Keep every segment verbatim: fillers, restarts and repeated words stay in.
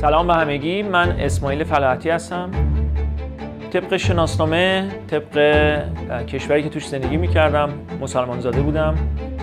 سلام به همگی، من اسماعیل فلاحتی هستم. طبق شناسنامه، طبق کشوری که توش زندگی میکردم، مسلمان زاده بودم.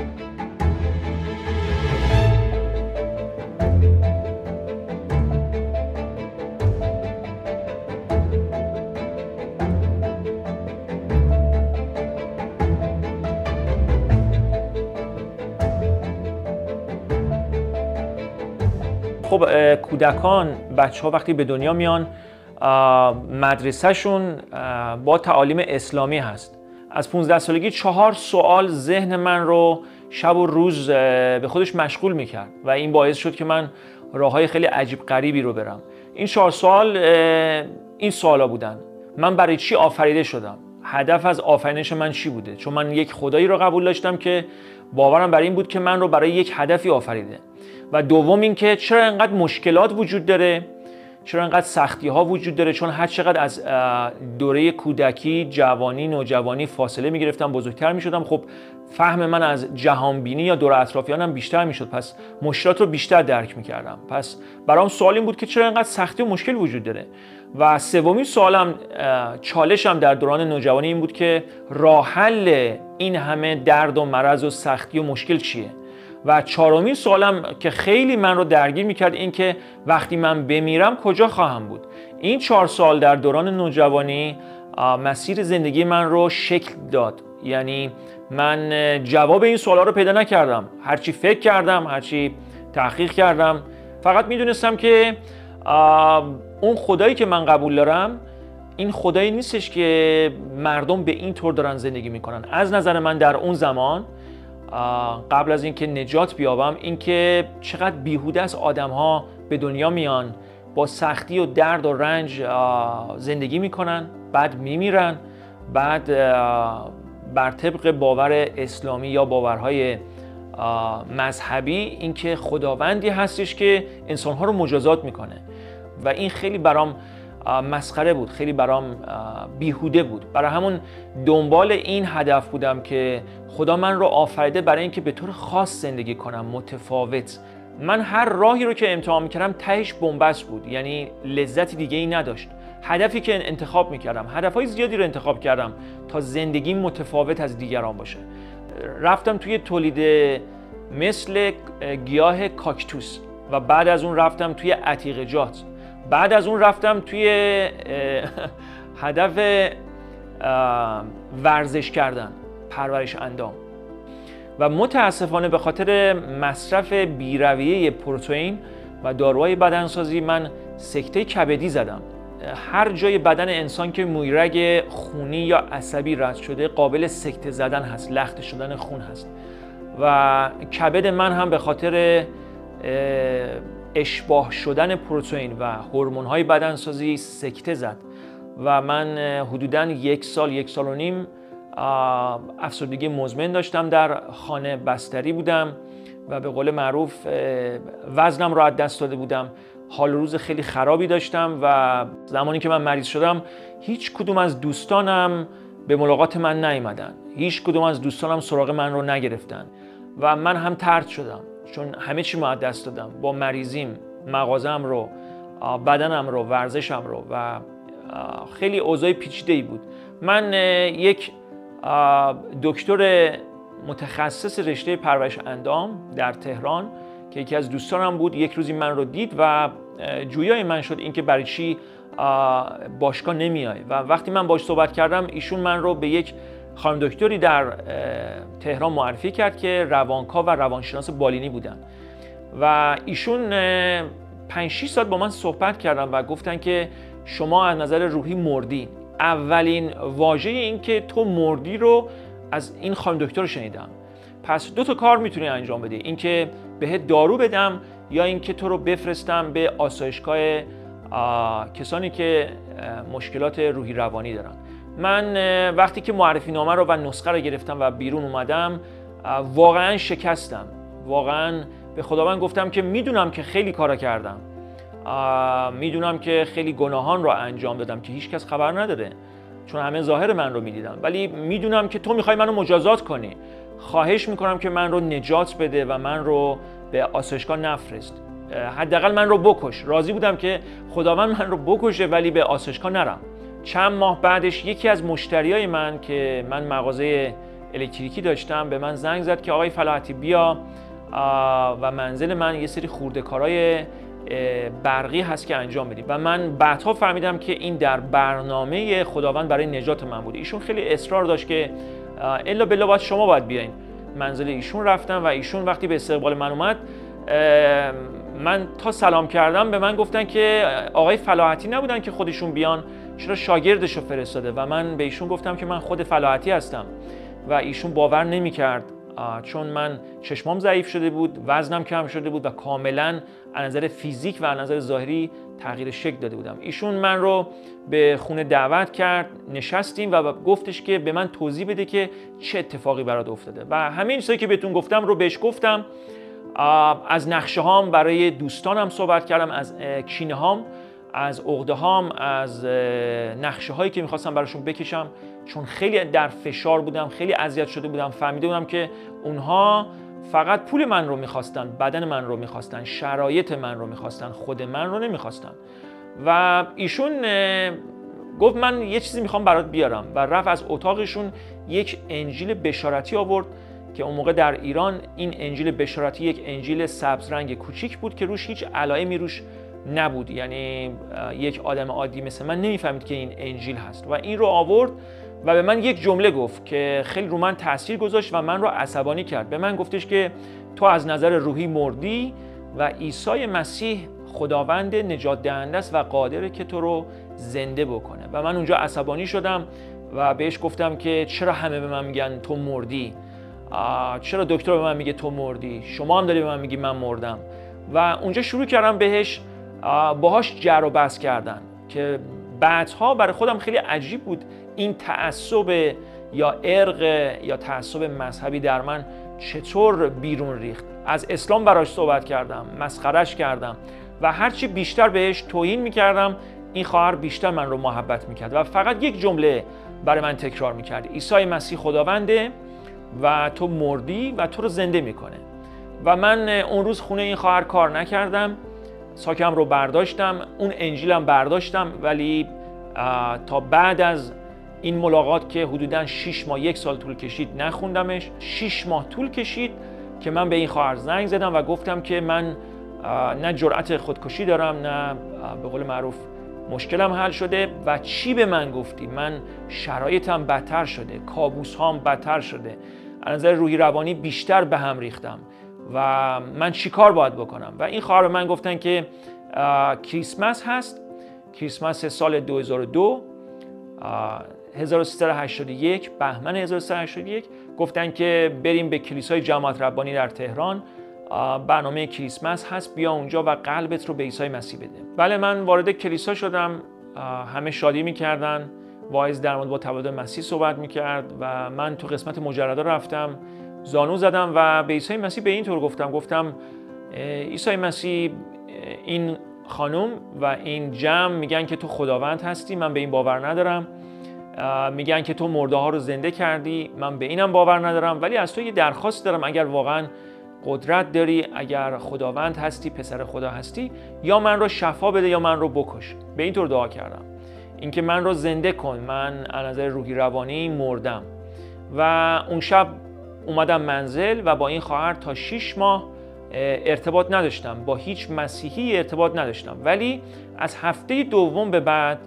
خب کودکان، بچه ها وقتی به دنیا میان مدرسهشون با تعالیم اسلامی هست. از پانزده سالگی چهار سوال ذهن من رو شب و روز به خودش مشغول میکرد و این باعث شد که من راههای خیلی عجیب غریبی رو برم. این چهار سوال این سوالا بودن: من برای چی آفریده شدم؟ هدف از آفرینش من چی بوده؟ چون من یک خدایی رو قبول داشتم که باورم بر این بود که من رو برای یک هدفی آفریده. و دوم این که چرا انقدر مشکلات وجود داره، چرا انقدر سختی ها وجود داره. چون هر چقدر از دوره کودکی، جوانی، نوجوانی فاصله می گرفتم، بزرگتر می شدم، خب فهم من از جهانبینی یا دور اطرافیانم بیشتر می شد، پس مشکلات رو بیشتر درک می کردم. پس برام سوال این بود که چرا انقدر سختی و مشکل وجود داره. و سومین سوالم، چالشم در دوران نوجوانی این بود که راه حل این همه درد و مرض و سختی و مشکل چیه؟ و چهارمین سوالم که خیلی من رو درگیر میکرد این که وقتی من بمیرم کجا خواهم بود؟ این چهار سال در دوران نوجوانی مسیر زندگی من رو شکل داد. یعنی من جواب این سوالا رو پیدا نکردم، هرچی فکر کردم، هرچی تحقیق کردم، فقط میدونستم که اون خدایی که من قبول دارم این خدایی نیستش که مردم به این طور دارن زندگی میکنن. از نظر من در اون زمان، قبل از اینکه نجات بیابم، اینکه چقدر بیهوده است آدم ها به دنیا میان، با سختی و درد و رنج زندگی میکنن، بعد میمیرن، بعد بر طبق باور اسلامی یا باورهای مذهبی اینکه خداوندی هستش که انسانها رو مجازات میکنه. و این خیلی برام مسخره بود، خیلی برام بیهوده بود. برای همون دنبال این هدف بودم که خدا من رو آفریده برای اینکه به طور خاص زندگی کنم، متفاوت. من هر راهی رو که امتحان میکردم تهش بن‌بست بود، یعنی لذتی دیگه ای نداشت. هدفی که انتخاب میکردم، هدفهای زیادی رو انتخاب کردم تا زندگی متفاوت از دیگران باشه. رفتم توی تولید مثل گیاه کاکتوس و بعد از اون رفتم توی عتیقه‌جات، بعد از اون رفتم توی هدف ورزش کردن، پرورش اندام. و متاسفانه به خاطر مصرف بی‌رویه پروتئین و داروهای بدنسازی من سکته کبدی زدم. هر جای بدن انسان که مویرگ خونی یا عصبی رد شده قابل سکته زدن هست، لخته شدن خون هست. و کبد من هم به خاطر اشباع شدن پروتئین و هورمون‌های بدنسازی سکته زد و من حدوداً یک سال یک سال و نیم افسردگی مزمن داشتم، در خانه بستری بودم و به قول معروف وزنم رو از دست داده بودم، حال روز خیلی خرابی داشتم. و زمانی که من مریض شدم هیچ کدوم از دوستانم به ملاقات من نیامدن، هیچ کدوم از دوستانم سراغ من رو نگرفتن و من هم طرد شدم، چون همه چی رو از دست دادم. با مریضیم، مغازم رو، بدنم رو، ورزشم رو و خیلی اوضاع پیچیده‌ای بود. من یک دکتر متخصص رشته پرورش اندام در تهران که یکی از دوستانم بود، یک روزی من رو دید و جویای من شد اینکه برای چی باشگاه نمیای. و وقتی من باهاش صحبت کردم ایشون من رو به یک خانم دکتری در تهران معرفی کرد که روانکاو و روانشناس بالینی بودن و ایشون پنج شش ساعت با من صحبت کردن و گفتن که شما از نظر روحی مردی. اولین واژه این که تو مردی رو از این خانم دکتر شنیدم. پس دو تا کار میتونی انجام بدی، این که بهت دارو بدم یا این که تو رو بفرستم به آسایشگاه کسانی که مشکلات روحی روانی دارن. من وقتی که معرفی نامه رو و نسخه رو گرفتم و بیرون اومدم واقعا شکستم. واقعا به خداوند گفتم که میدونم که خیلی کارا کردم، میدونم که خیلی گناهان رو انجام دادم که هیچ کس خبر نداره، چون همه ظاهر من رو میدیدن، ولی میدونم که تو میخوای منو مجازات کنی. خواهش میکنم که من رو نجات بده و من رو به آسایشگاه نفرست. حداقل من رو بکش. راضی بودم که خداوند من رو بکشه ولی به آسایشگاه نرم. چند ماه بعدش یکی از مشتریای من که من مغازه الکتریکی داشتم به من زنگ زد که آقای فلاحتی بیا و منزل من یه سری خورده کارهای برقی هست که انجام بدیم. و من بعدها فهمیدم که این در برنامه خداوند برای نجات من بوده. ایشون خیلی اصرار داشت که الا بلا باید شما باید بیاین. منزل ایشون رفتم و ایشون وقتی به استقبال من اومد، من تا سلام کردم به من گفتن که آقای فلاحتی نبودن که خودشون بیان، چرا شاگردشو فرستاده؟ و من به ایشون گفتم که من خود فلاحتی هستم و ایشون باور نمی‌کرد، چون من چشمام ضعیف شده بود، وزنم کم شده بود و کاملا از نظر فیزیک و از نظر ظاهری تغییر شکل داده بودم. ایشون من رو به خونه دعوت کرد، نشستیم و گفتش که به من توضیح بده که چه اتفاقی برات افتاده و همین چیزایی که بهتون گفتم رو بهش گفتم. از نقشه هام برای دوستانم صحبت کردم، از کینه هام، از عقده هام، از نقشه هایی که میخواستم براشون بکشم، چون خیلی در فشار بودم، خیلی اذیت شده بودم. فهمیده بودم که اونها فقط پول من رو میخواستن، بدن من رو میخواستن، شرایط من رو میخواستن، خود من رو نمیخواستن. و ایشون گفت من یه چیزی میخوام برات بیارم و رفت از اتاقشون یک انجیل بشارتی آورد که اون موقع در ایران این انجیل بشارتی یک انجیل سبز رنگ کوچیک بود که روش هیچ علائمی روش نبود. یعنی یک آدم عادی مثل من نمیفهمید که این انجیل هست و این رو آورد و به من یک جمله گفت که خیلی رو من تاثیر گذاشت و من رو عصبانی کرد. به من گفتش که تو از نظر روحی مردی و عیسی مسیح خداوند نجات دهنده است و قادره که تو رو زنده بکنه. و من اونجا عصبانی شدم و بهش گفتم که چرا همه به من میگن تو مردی؟ چرا دکتر به من میگه تو مردی؟ شما هم داری به من میگی من مردم. و اونجا شروع کردم بهش باهاش جر و بحث کردن که بعدها برای خودم خیلی عجیب بود این تعصب یا ارق یا تعصب مذهبی در من چطور بیرون ریخت. از اسلام براش صحبت کردم، مسخرش کردم و هرچی بیشتر بهش توهین میکردم این خواهر بیشتر من رو محبت میکرد و فقط یک جمله برای من تکرار میکرد: عیسی مسیح خداونده و تو مردی و تو رو زنده میکنه. و من اون روز خونه این خواهر کار نکردم، ساکم رو برداشتم، اون انجیلم برداشتم، ولی تا بعد از این ملاقات که حدوداً شش ماه یک سال طول کشید نخوندمش. شش ماه طول کشید که من به این خواهر زنگ زدم و گفتم که من نه جرأت خودکشی دارم نه به قول معروف مشکلم حل شده. و چی به من گفتی؟ من شرایطم بدتر شده، کابوس هام بدتر شده، از نظر روحی روانی بیشتر به هم ریختم و من چی کار باید بکنم؟ و این خواهر به من گفتن که کریسمس هست، کریسمس سال دو هزار و دو، هزار و سیصد و هشتاد و یک، بهمن هزار و سیصد و هشتاد و یک، گفتن که بریم به کلیسای جماعت ربانی در تهران، برنامه کریسمس هست، بیا اونجا و قلبت رو به عیسی مسیح بده. بله، من وارد کلیسا شدم، همه شادی میکردن، واعظ در مورد با تولد مسیح صحبت میکرد و من تو قسمت مجردا رفتم، زانو زدم و به عیسی مسیح به این طور گفتم گفتم عیسی مسیح، این خانم و این جمع میگن که تو خداوند هستی، من به این باور ندارم. میگن که تو مرده ها رو زنده کردی، من به اینم باور ندارم. ولی از تو یه درخواست دارم، اگر واقعا قدرت داری، اگر خداوند هستی، پسر خدا هستی، یا من رو شفا بده یا من رو بکش. به این طور دعا کردم، اینکه من رو زنده کن، من از نظر روحی روانی مردم. و اون شب اومدم منزل و با این خواهر تا شش ماه ارتباط نداشتم، با هیچ مسیحی ارتباط نداشتم. ولی از هفته دوم به بعد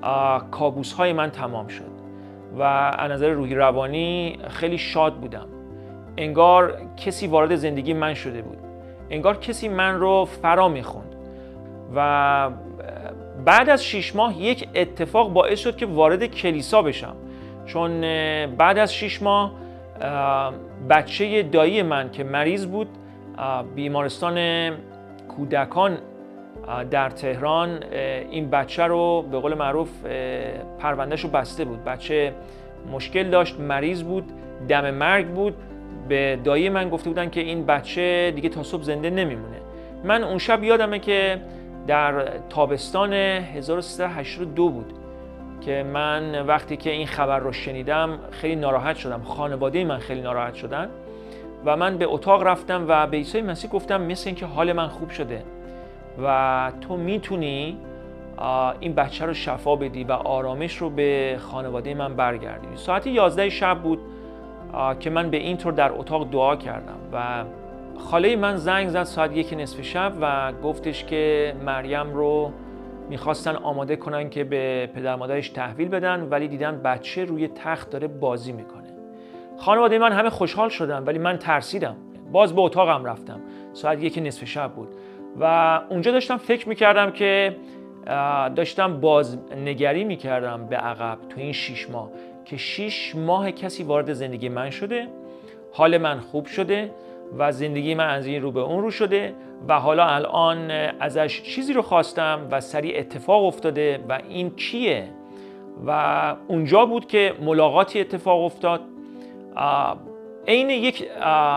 کابوس های من تمام شد و از نظر روحی روانی خیلی شاد بودم. انگار کسی وارد زندگی من شده بود، انگار کسی من رو فرا میخوند. و بعد از شش ماه یک اتفاق باعث شد که وارد کلیسا بشم، چون بعد از شش ماه بچه دایی من که مریض بود، بیمارستان کودکان در تهران، این بچه رو به قول معروف پروندهش رو بسته بود. بچه مشکل داشت، مریض بود، دم مرگ بود. به دایی من گفته بودن که این بچه دیگه تا صبح زنده نمیمونه. من اون شب یادمه که در تابستان هزار و سیصد و هشتاد و دو بود که من وقتی که این خبر رو شنیدم خیلی ناراحت شدم، خانواده من خیلی ناراحت شدن و من به اتاق رفتم و به عیسی مسیح گفتم مثل اینکه حال من خوب شده، و تو میتونی این بچه رو شفا بدی و آرامش رو به خانواده من برگردی. ساعت یازده شب بود که من به این طور در اتاق دعا کردم و خاله من زنگ زد ساعت یک نصف شب و گفتش که مریم رو میخواستن آماده کنن که به پدر مادرش تحویل بدن، ولی دیدن بچه روی تخت داره بازی میکنه. خانواده من همه خوشحال شدن ولی من ترسیدم. باز به اتاقم رفتم. ساعت یک نصف شب بود و اونجا داشتم فکر میکردم که داشتم بازنگری میکردم به عقب تو این شیش ماه که شیش ماه کسی وارد زندگی من شده، حال من خوب شده و زندگی من از این رو به اون رو شده و حالا الان ازش چیزی رو خواستم و سریع اتفاق افتاده و این کیه؟ و اونجا بود که ملاقاتی اتفاق افتاد، عین یک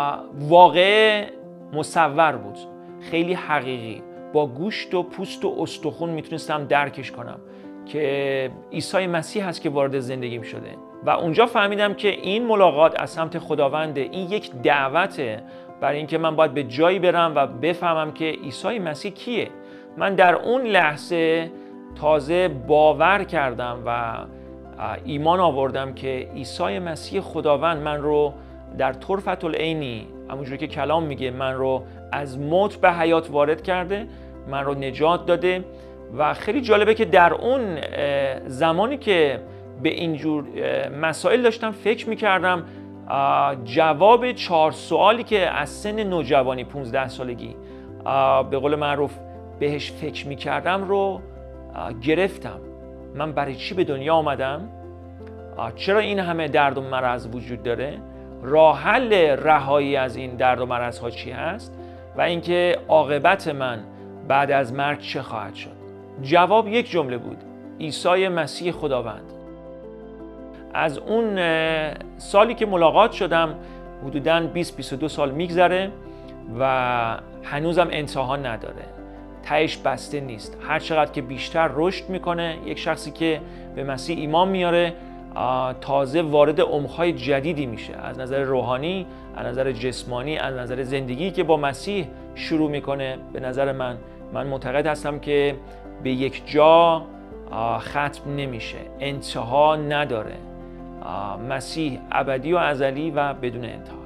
واقعه مصور بود، خیلی حقیقی، با گوشت و پوست و استخون میتونستم درکش کنم که عیسی مسیح هست که وارد زندگیم شده. و اونجا فهمیدم که این ملاقات از سمت خداونده، این یک دعوته برای اینکه من باید به جایی برم و بفهمم که عیسی مسیح کیه. من در اون لحظه تازه باور کردم و ایمان آوردم که عیسی مسیح خداوند من رو در طرفة العینی، همونجوری که کلام میگه، من رو از موت به حیات وارد کرده، من رو نجات داده. و خیلی جالبه که در اون زمانی که به اینجور مسائل داشتم فکر میکردم، جواب چهار سوالی که از سن نوجوانی پونزده سالگی به قول معروف بهش فکر میکردم رو گرفتم. من برای چی به دنیا آمدم؟ چرا این همه درد و مرض وجود داره؟ راه حل رهایی از این درد و مرض ها چی هست؟ و اینکه عاقبت من بعد از مرگ چه خواهد شد؟ جواب یک جمله بود: عیسی مسیح خداوند. از اون سالی که ملاقات شدم حدوداً بیست بیست و دو سال میگذره و هنوزم انتها نداره، تهش بسته نیست. هر چقدر که بیشتر رشد میکنه یک شخصی که به مسیح ایمان میاره، تازه وارد عمق‌های جدیدی میشه، از نظر روحانی، از نظر جسمانی، از نظر زندگی که با مسیح شروع میکنه. به نظر من من معتقد هستم که به یک جا ختم نمیشه، انتها نداره. مسیح ابدی و ازلی و بدون انتها.